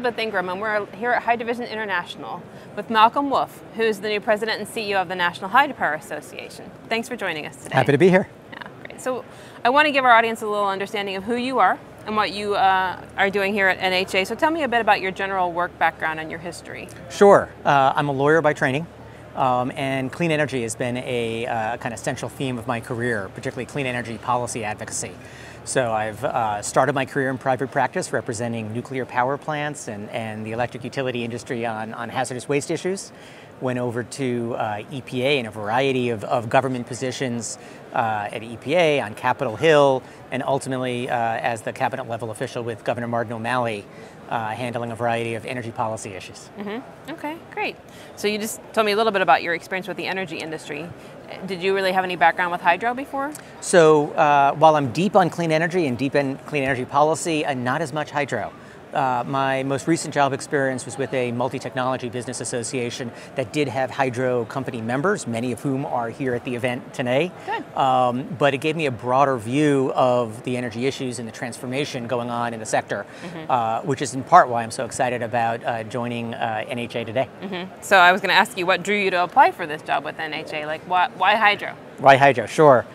Elizabeth Ingram, and we're here at Hydro Vision International with Malcolm Wolf, who's the new president and CEO of the National Hydropower Association. Thanks for joining us today. Happy to be here. Yeah, great. So I want to give our audience a little understanding of who you are and what you are doing here at NHA. So tell me a bit about your general work background and your history. Sure. I'm a lawyer by training, and clean energy has been a kind of central theme of my career, particularly clean energy policy advocacy. So I've started my career in private practice representing nuclear power plants and the electric utility industry on hazardous waste issues. Went over to EPA in a variety of government positions at EPA, on Capitol Hill, and ultimately as the cabinet level official with Governor Martin O'Malley, handling a variety of energy policy issues. Mm-hmm. Okay, great. So you just told me a little bit about your experience with the energy industry. Did you really have any background with hydro before? So while I'm deep on clean energy and deep in clean energy policy, not as much hydro. My most recent job experience was with a multi-technology business association that did have hydro company members, many of whom are here at the event today. Good. But it gave me a broader view of the energy issues and the transformation going on in the sector, which is in part why I'm so excited about joining NHA today. So I was going to ask you, what drew you to apply for this job with NHA? Like, why hydro? Why hydro? Sure.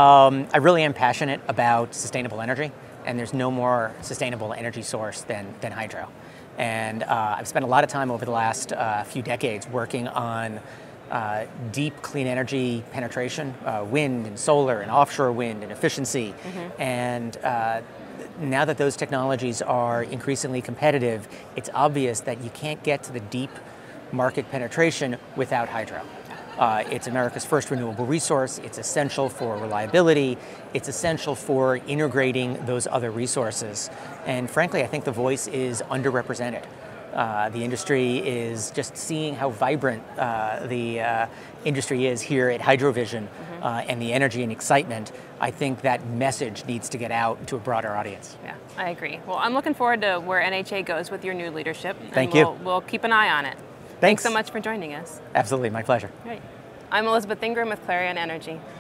I really am passionate about sustainable energy. And there's no more sustainable energy source than hydro. And I've spent a lot of time over the last few decades working on deep clean energy penetration, wind and solar and offshore wind and efficiency. And now that those technologies are increasingly competitive, it's obvious that you can't get to the deep market penetration without hydro. It's America's first renewable resource. It's essential for reliability. It's essential for integrating those other resources. And frankly, I think the voice is underrepresented. The industry is just seeing how vibrant the industry is here at HydroVision and the energy and excitement. I think that message needs to get out to a broader audience. Yeah, I agree. Well, I'm looking forward to where NHA goes with your new leadership. Thank you. We'll keep an eye on it. Thanks so much for joining us. Absolutely, my pleasure. Right. I'm Elizabeth Ingram with Clarion Energy.